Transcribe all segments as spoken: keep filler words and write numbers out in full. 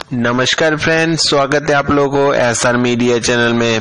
नमस्कार फ्रेंड्स, स्वागत है आप लोगों को एस आर मीडिया चैनल में।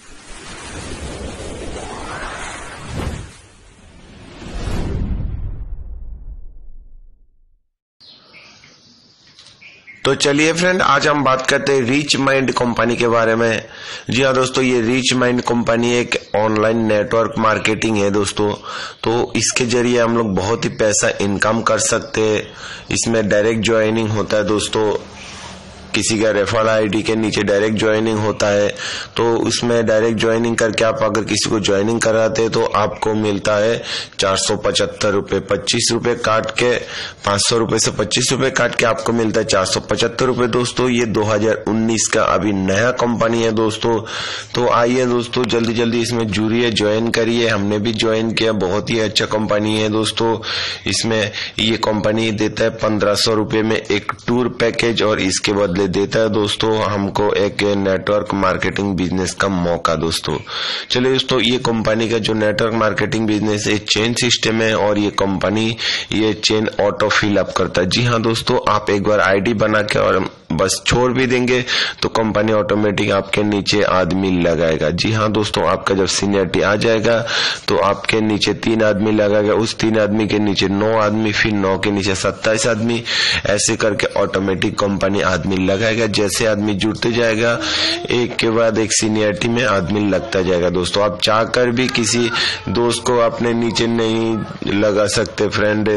तो चलिए फ्रेंड, आज हम बात करते हैं रिचमाइंड कंपनी के बारे में। जी हाँ दोस्तों, ये रिचमाइंड कंपनी एक ऑनलाइन नेटवर्क मार्केटिंग है दोस्तों। तो इसके जरिए हम लोग बहुत ही पैसा इनकम कर सकते हैं। इसमें डायरेक्ट ज्वाइनिंग होता है दोस्तों, किसी का रेफरल आईडी के नीचे डायरेक्ट ज्वाइनिंग होता है। तो उसमें डायरेक्ट ज्वाइनिंग करके आप अगर किसी को ज्वाइनिंग कराते हैं तो आपको मिलता है चार सौ पचहत्तर रूपये, पच्चीस रूपये काट के, पाँच सौ रूपये से पच्चीस रूपये काट के आपको मिलता है चार सौ पचहत्तर रूपये दोस्तों। ये दो हजार उन्नीस का अभी नया कंपनी है दोस्तों। तो आइए दोस्तों, जल्दी जल्दी इसमें जुड़िए, ज्वाइन करिए। हमने भी ज्वाइन किया, बहुत ही अच्छा कंपनी है दोस्तों। इसमें ये कंपनी देता है पंद्रह सौ रूपये में एक टूर पैकेज, और इसके बदले देता है दोस्तों हमको एक नेटवर्क मार्केटिंग बिजनेस का मौका दोस्तों। चलिए दोस्तों, ये कंपनी का जो नेटवर्क मार्केटिंग बिजनेस है चेन सिस्टम है, और ये कंपनी ये चेन ऑटो फिल अप करता है। जी हाँ दोस्तों, आप एक बार आईडी बना के और बस छोड़ भी देंगे तो कंपनी ऑटोमेटिक आपके नीचे आदमी लगाएगा। जी हाँ दोस्तों, आपका जब सीनियरिटी आ जाएगा तो आपके नीचे तीन आदमी लगाएगा, उस तीन आदमी के नीचे नौ आदमी, फिर नौ के नीचे सत्ताईस आदमी, ऐसे करके ऑटोमेटिक कंपनी आदमी लगाएगा। जैसे आदमी जुड़ते जाएगा, एक के बाद एक सीनियरिटी में आदमी लगता जाएगा दोस्तों। आप चाहकर भी किसी दोस्त को अपने नीचे नहीं लगा सकते फ्रेंड।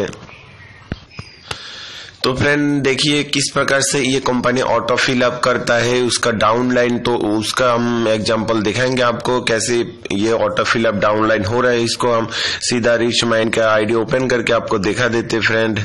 तो फ्रेंड देखिए किस प्रकार से ये कंपनी ऑटो फिल अप करता है, उसका डाउनलाइन, तो उसका हम एग्जांपल दिखाएंगे आपको कैसे ये ऑटो फिल अप डाउनलाइन हो रहा है। इसको हम सीधा रिचमाइंड का आईडी ओपन करके आपको दिखा देते फ्रेंड।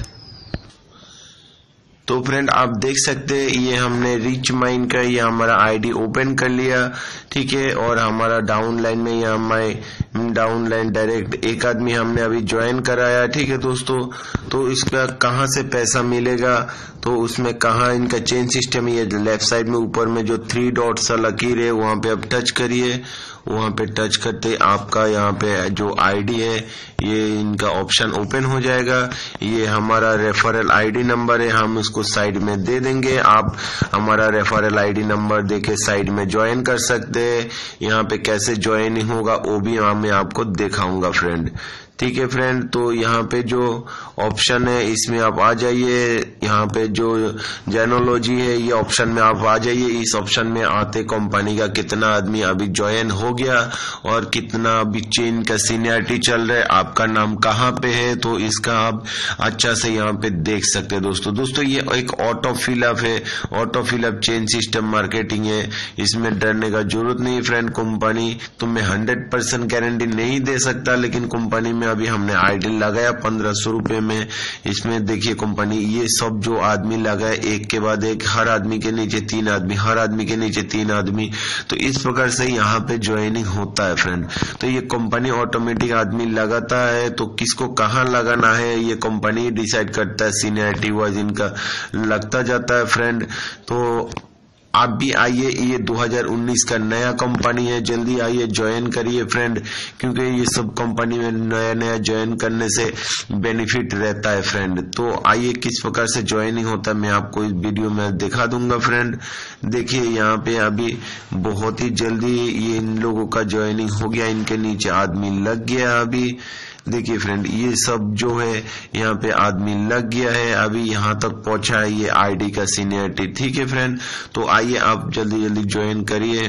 तो फ्रेंड आप देख सकते हैं, ये हमने रिचमाइंड का ये हमारा आईडी ओपन कर लिया, ठीक है। और हमारा डाउनलाइन में ये हमारे डाउनलाइन डायरेक्ट एक आदमी हमने अभी ज्वाइन कराया, ठीक है दोस्तों। तो इसका कहाँ से पैसा मिलेगा, तो उसमें कहाँ इनका चेन सिस्टम, ये लेफ्ट साइड में ऊपर में जो थ्री डॉट सा लकीर है वहां पे आप टच करिए। वहां पे टच करते आपका यहाँ पे जो आईडी है ये इनका ऑप्शन ओपन हो जाएगा। ये हमारा रेफरल आईडी नंबर है, हम इसको साइड में दे देंगे। आप हमारा रेफरल आईडी नंबर देके साइड में ज्वाइन कर सकते हैं। यहाँ पे कैसे ज्वाइनिंग होगा वो भी मैं आपको दिखाऊंगा फ्रेंड, ठीक है फ्रेंड। तो यहाँ पे जो ऑप्शन है इसमें आप आ जाइए, यहाँ पे जो जेनोलॉजी है ये ऑप्शन में आप आ जाइए। इस ऑप्शन में आते कंपनी का कितना आदमी अभी ज्वाइन हो गया और कितना अभी चेन का सीनियरिटी चल रहा है, आपका नाम कहाँ पे है, तो इसका आप अच्छा से यहाँ पे देख सकते हैं दोस्तों। दोस्तों ये एक ऑटो फिलअप है, auto fill up chain system marketing है, इसमें डरने का जरूरत नहीं फ्रेंड। कंपनी तो मैं हंड्रेड परसेंट गारंटी नहीं दे सकता, लेकिन कंपनी में अभी हमने आईडी लगाया पंद्रह सौ रूपये में। इसमें देखिए कंपनी ये सब जो आदमी लगाए एक के बाद एक, हर आदमी के नीचे तीन आदमी, हर आदमी के नीचे तीन आदमी, तो इस प्रकार से यहाँ पे ज्वाइनिंग होता है फ्रेंड। तो ये कंपनी ऑटोमेटिक आदमी लगाता है, तो किसको कहाँ लगाना है ये कंपनी डिसाइड करता है, सीनियरिटी वाइज इनका लगता जाता है फ्रेंड। तो आप भी आइए, ये दो हजार उन्नीस का नया कंपनी है, जल्दी आइए ज्वाइन करिए फ्रेंड, क्योंकि ये सब कंपनी में नया नया ज्वाइन करने से बेनिफिट रहता है फ्रेंड। तो आइए किस प्रकार से ज्वाइनिंग होता है मैं आपको इस वीडियो में दिखा दूंगा फ्रेंड। देखिए यहाँ पे अभी बहुत ही जल्दी ये इन लोगों का ज्वाइनिंग हो गया, इनके नीचे आदमी लग गया अभी। देखिए फ्रेंड ये सब जो है यहाँ पे आदमी लग गया है, अभी यहाँ तक पहुंचा है ये आईडी का सीनियरिटी, ठीक है फ्रेंड। तो आइए आप जल्दी जल्दी ज्वाइन करिए।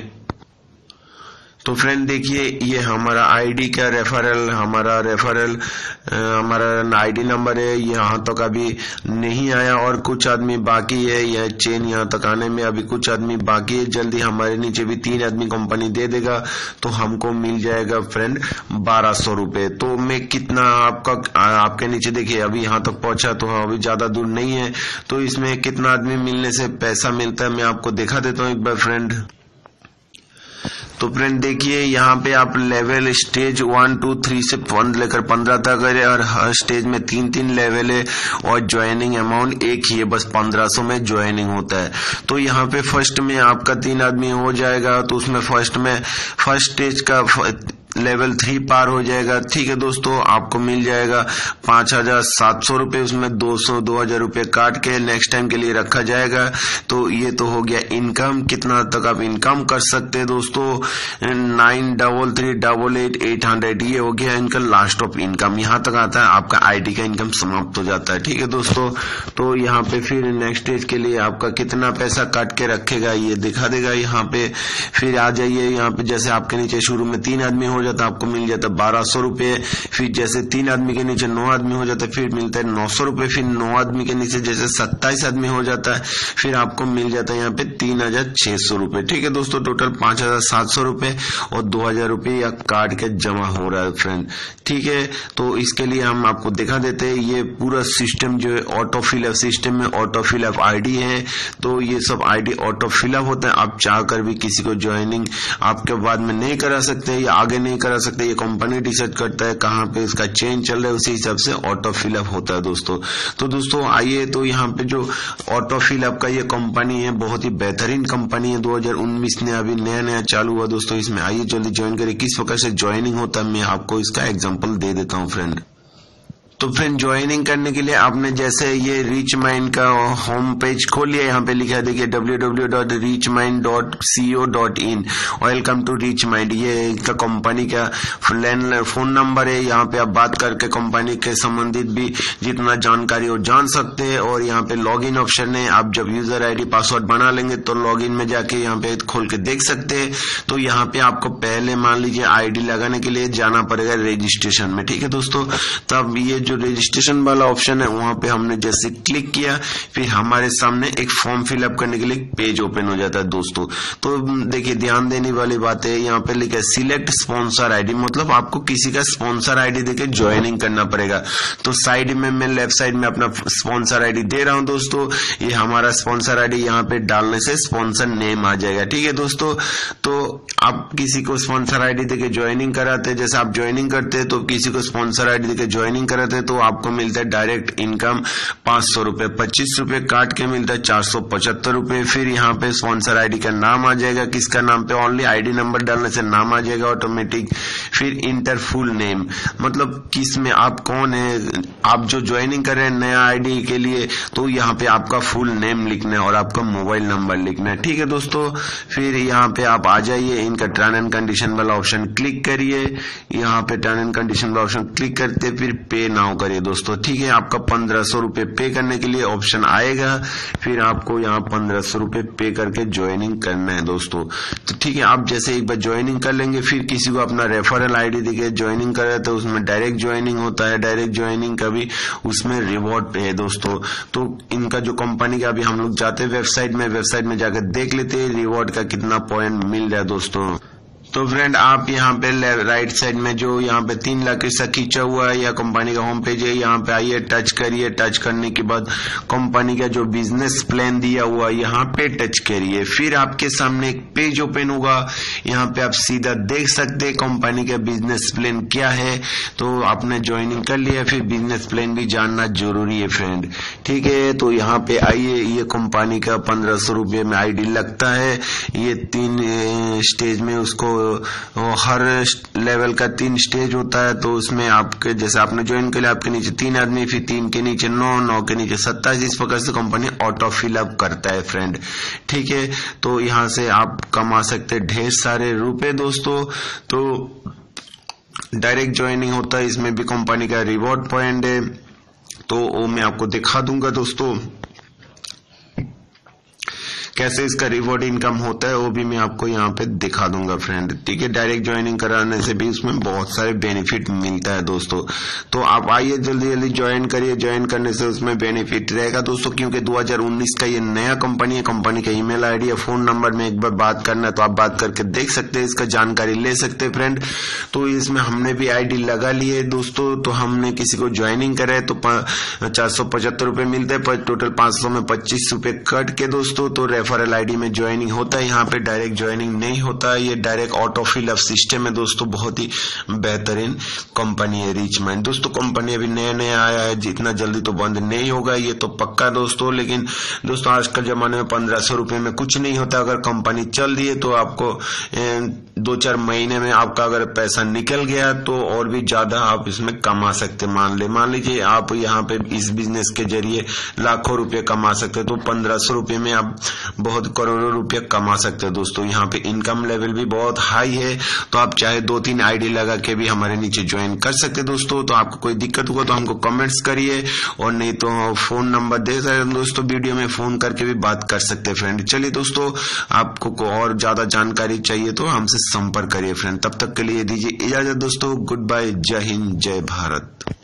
तो फ्रेंड देखिए ये हमारा आईडी का रेफरल, हमारा रेफरल हमारा आईडी नंबर है, यहाँ तक अभी नहीं आया और कुछ आदमी बाकी है। यह चेन यहाँ तक आने में अभी कुछ आदमी बाकी है, जल्दी हमारे नीचे भी तीन आदमी कंपनी दे देगा तो हमको मिल जाएगा फ्रेंड बारह सौ रूपये। तो मैं कितना आपका आपके नीचे देखिए अभी यहाँ तक पहुंचा, तो अभी ज्यादा दूर नहीं है। तो इसमें कितना आदमी मिलने से पैसा मिलता है मैं आपको दिखा देता हूँ एक बार फ्रेंड। तो फ्रेंड देखिए यहाँ पे आप level stage one two three से लेकर पंद्रह तक है, और हर स्टेज में तीन तीन लेवल है, और ज्वाइनिंग अमाउंट एक ही है, बस पंद्रह सौ में ज्वाइनिंग होता है। तो यहाँ पे फर्स्ट में आपका तीन आदमी हो जाएगा, तो उसमें फर्स्ट में फर्स्ट स्टेज का लेवल थ्री पार हो जाएगा, ठीक है दोस्तों, आपको मिल जाएगा पांच हजार सात सौ रुपए, उसमें दो सौ दो हजार रुपये काट के नेक्स्ट टाइम के लिए रखा जाएगा। तो ये तो हो गया इनकम, कितना तक आप इनकम कर सकते हैं दोस्तों, nine double three double eight eight hundred, ये हो गया इनका लास्ट ऑफ इनकम। यहाँ तक आता है आपका आईडी का इनकम समाप्त हो जाता है, ठीक है दोस्तों। तो यहाँ पे फिर नेक्स्ट स्टेज के लिए आपका कितना पैसा काट के रखेगा ये दिखा देगा यहाँ पे। फिर आ जाइए यहाँ पे, जैसे आपके नीचे शुरू में तीन आदमी हो जाता है आपको मिल जाता है बारह सौ रुपये, फिर जैसे तीन आदमी के नीचे नौ आदमी हो जाता है फिर मिलता है नौ सौ रुपये, फिर नौ आदमी के नीचे जैसे सत्ताईस आदमी हो जाता है फिर आपको मिल जाता है यहाँ पे तीन हजार छह सौ रुपये, ठीक है दोस्तों। टोटल पांच हजार सात सौ रुपये और दो हजार रुपये या काट के जमा हो रहा है फ्रेंड, ठीक है। तो इसके लिए हम आपको दिखा देते हैं, ये पूरा सिस्टम जो है ऑटो फिलअप सिस्टम में ऑटो फिलअप आईडी है, तो ये सब आईडी ऑटो फिलअप होता है। आप चाहकर भी किसी को ज्वाइनिंग आपके बाद में नहीं करा सकते या आगे नहीं करा सकते, ये कंपनी डिसाइड करता है कहाँ पे इसका चेंज चल रहा है, उसी हिसाब से ऑटो फिलअप होता है दोस्तों। तो दोस्तों आइए, तो यहाँ पे जो ऑटो फिलअप का ये कंपनी है बहुत ही बेहतरीन कंपनी है, दो हजार उन्नीस में अभी नया नया चालू हुआ दोस्तों। इसमें आइए जल्दी ज्वाइन करिए। किस प्रकार से ज्वाइनिंग होता है मैं आपको इसका एग्जाम्पल दे देता हूँ फ्रेंड। तो फ्रेंड ज्वाइनिंग करने के लिए आपने जैसे ये रिचमाइंड का होम पेज खोल लिया, यहाँ पे लिखा है देखिए W W W dot Richmind dot C O dot in, welcome to Richmind, ये इनका कंपनी का फोन नंबर है। यहाँ पे आप बात करके कंपनी के संबंधित भी जितना जानकारी हो जान सकते हैं। और यहाँ पे लॉगिन ऑप्शन है, आप जब यूजर आईडी पासवर्ड बना लेंगे तो लॉगिन में जाके यहाँ पे खोल के देख सकते हैं। तो यहाँ पे आपको पहले मान लीजिए आईडी लगाने के लिए जाना पड़ेगा रजिस्ट्रेशन में, ठीक है दोस्तों। तब ये जो रजिस्ट्रेशन वाला ऑप्शन है वहां पे हमने जैसे क्लिक किया फिर हमारे सामने एक फॉर्म फिलअप करने के लिए पेज ओपन हो जाता है दोस्तों। तो देखिए ध्यान देने वाली बात है, यहाँ पे लिखा है सिलेक्ट स्पॉन्सर आईडी, मतलब आपको किसी का स्पॉन्सर आईडी देके ज्वाइनिंग करना पड़ेगा। तो साइड में मैं लेफ्ट साइड में अपना स्पॉन्सर आईडी दे रहा हूं दोस्तों, ये हमारा स्पॉन्सर आईडी यहाँ पे डालने से स्पॉन्सर नेम आ जाएगा, ठीक है दोस्तों। तो आप किसी को स्पॉन्सर आईडी देके ज्वाइनिंग कराते हैं, जैसे आप ज्वाइनिंग करते हैं तो किसी को स्पॉन्सर आईडी देके ज्वाइनिंग कराते हैं तो आपको मिलता है डायरेक्ट इनकम पांच सौ रुपए, पच्चीस रुपए काट के मिलता है चार सौ पचहत्तर रुपए। फिर यहाँ पे स्पॉन्सर आईडी का नाम आ जाएगा, किसका नाम पे ओनली आईडी नंबर डालने से नाम आ जाएगा ऑटोमेटिक। फिर इंटर फुल नेम, मतलब किस में आप कौन है, आप जो ज्वाइनिंग कर रहे हैं नया आईडी के लिए, तो यहाँ पे आपका फुल नेम लिखना है और आपका मोबाइल नंबर लिखना है, ठीक है दोस्तों। फिर यहाँ पे आप आ जाइए, इनका टर्म एंड कंडीशन वाला ऑप्शन क्लिक करिए, यहाँ पे टर्म एंड कंडीशन वाला ऑप्शन क्लिक करते फिर पे नाउ करिए दोस्तों, ठीक है। आपका पंद्रह सौ रूपये पे करने के लिए ऑप्शन आएगा, फिर आपको यहाँ पंद्रह सौ रूपये पे करके ज्वाइनिंग करना है दोस्तों। तो ठीक है, आप जैसे एक बार ज्वाइनिंग कर लेंगे फिर किसी को अपना रेफरल आईडी देके ज्वाइनिंग करे तो उसमें डायरेक्ट ज्वाइनिंग होता है, डायरेक्ट ज्वाइनिंग का भी उसमें रिवॉर्ड है दोस्तों। तो इनका जो कंपनी का अभी हम लोग जाते हैं वेबसाइट में, वेबसाइट में जाकर देख लेते हैं रिवॉर्ड का कितना पॉइंट मिल रहा है दोस्तों। तो फ्रेंड आप यहाँ पे राइट साइड में जो यहाँ पे तीन लाख सा खींचा हुआ है या कंपनी का होम पेज है, यहाँ पे आइए टच करिए, टच करने के बाद कंपनी का जो बिजनेस प्लान दिया हुआ है यहाँ पे टच करिए, फिर आपके सामने एक पेज ओपन होगा, यहाँ पे आप सीधा देख सकते हैं कंपनी का बिजनेस प्लान क्या है। तो आपने ज्वाइनिंग कर लिया, फिर बिजनेस प्लान भी जानना जरूरी है फ्रेंड, ठीक है। तो यहाँ पे आइए, ये कंपनी का पंद्रह सौ रूपये में आई डी लगता है, ये तीन स्टेज में उसको हर लेवल का तीन स्टेज होता है। तो उसमें आपके जैसे आपने ज्वाइन कर लिया, आपके नीचे तीन आदमी, फिर तीन के नीचे नौ, नौ के नीचे सत्ताईस, इस प्रकार से कंपनी ऑटो फिलअप करता है फ्रेंड, ठीक है। तो यहाँ से आप कमा सकते ढेर सारे रुपए दोस्तों। तो डायरेक्ट ज्वाइनिंग होता है, इसमें भी कंपनी का रिवॉर्ड पॉइंट है, तो वो मैं आपको दिखा दूंगा दोस्तों कैसे इसका रिवॉर्ड इनकम होता है, वो भी मैं आपको यहाँ पे दिखा दूंगा फ्रेंड, ठीक है। डायरेक्ट ज्वाइनिंग कराने से भी उसमें बहुत सारे बेनिफिट मिलता है दोस्तों। तो आप आइए जल्दी जल्दी ज्वाइन करिए, ज्वाइन करने से उसमें बेनिफिट रहेगा दोस्तों, क्योंकि दो हजार उन्नीस का ये नया कंपनी है। कंपनी का ईमेल आईडी या फोन नंबर में एक बार बात करना है तो आप बात करके देख सकते हैं, इसका जानकारी ले सकते हैं फ्रेंड। तो इसमें हमने भी आई डी लगा ली है दोस्तों, तो हमने किसी को ज्वाइनिंग करे तो चार सौ पचहत्तर रूपये मिलते हैं, पर टोटल पांच सौ में पच्चीस रूपये कट के दोस्तों। तो रेफरल आईडी में ज्वाइनिंग होता है, यहाँ पे डायरेक्ट ज्वाइनिंग नहीं होता, ये डायरेक्ट ऑटो फिलअप सिस्टम है दोस्तों। बहुत ही बेहतरीन कंपनी है रिचमाइंड दोस्तों। कंपनी अभी नया नया आया है, जितना जल्दी तो बंद नहीं होगा ये तो पक्का दोस्तों। लेकिन दोस्तों आजकल जमाने में पंद्रह सौ रूपये में कुछ नहीं होता, अगर कंपनी चल रही है तो आपको दो चार महीने में आपका अगर पैसा निकल गया तो और भी ज्यादा आप इसमें कमा सकते। मान ले मान लीजिए आप यहाँ पे इस बिजनेस के जरिए लाखों रुपए कमा सकते हैं, तो पंद्रह सौ रुपये में आप बहुत करोड़ों रुपए कमा सकते हैं दोस्तों। यहाँ पे इनकम लेवल भी बहुत हाई है, तो आप चाहे दो तीन आईडी लगा के भी हमारे नीचे ज्वाइन कर सकते हैं दोस्तों। तो आपको कोई दिक्कत होगा तो हमको कमेंट्स करिए, और नहीं तो फोन नंबर दे सकते हैं दोस्तों, वीडियो में फोन करके भी बात कर सकते हैं फ्रेंड। चलिए दोस्तों, आपको को और ज्यादा जानकारी चाहिए तो हमसे संपर्क करिए फ्रेंड। तब तक के लिए दीजिए इजाजत दोस्तों, गुड बाय, जय हिंद, जय भारत।